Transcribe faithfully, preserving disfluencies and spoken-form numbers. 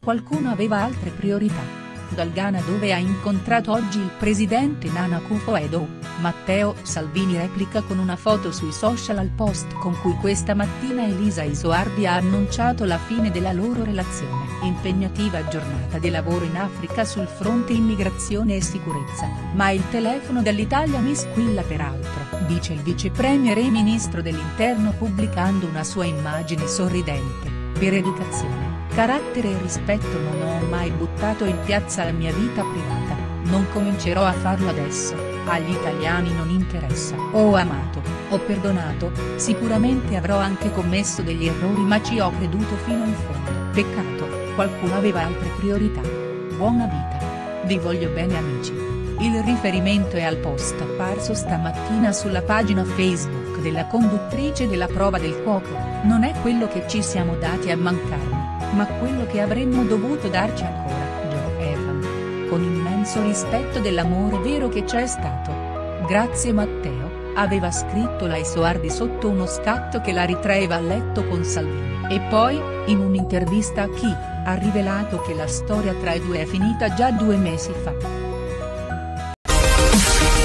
qualcuno aveva altre priorità. Dal Ghana, dove ha incontrato oggi il presidente Nana Akufo-Addo, Matteo Salvini replica con una foto sui social al post con cui questa mattina Elisa Isoardi ha annunciato la fine della loro relazione. Impegnativa giornata di lavoro in Africa sul fronte immigrazione e sicurezza, ma il telefono dell'Italia mi squilla per altro, dice il vice premier e ministro dell'interno pubblicando una sua immagine sorridente. Per educazione, carattere e rispetto non ho mai buttato in piazza la mia vita privata, non comincerò a farlo adesso, agli italiani non interessa. Ho amato, ho perdonato, sicuramente avrò anche commesso degli errori ma ci ho creduto fino in fondo. Peccato, qualcuno aveva altre priorità. Buona vita. Vi voglio bene amici. Il riferimento è al post apparso stamattina sulla pagina Facebook della conduttrice della prova del cuoco, non è quello che ci siamo dati a mancarmi, ma quello che avremmo dovuto darci ancora. Joe Evan. Con immenso rispetto dell'amore vero che c'è stato. Grazie Matteo, aveva scritto la Isoardi sotto uno scatto che la ritraeva a letto con Salvini. E poi, in un'intervista a Chi, ha rivelato che la storia tra i due è finita già due mesi fa.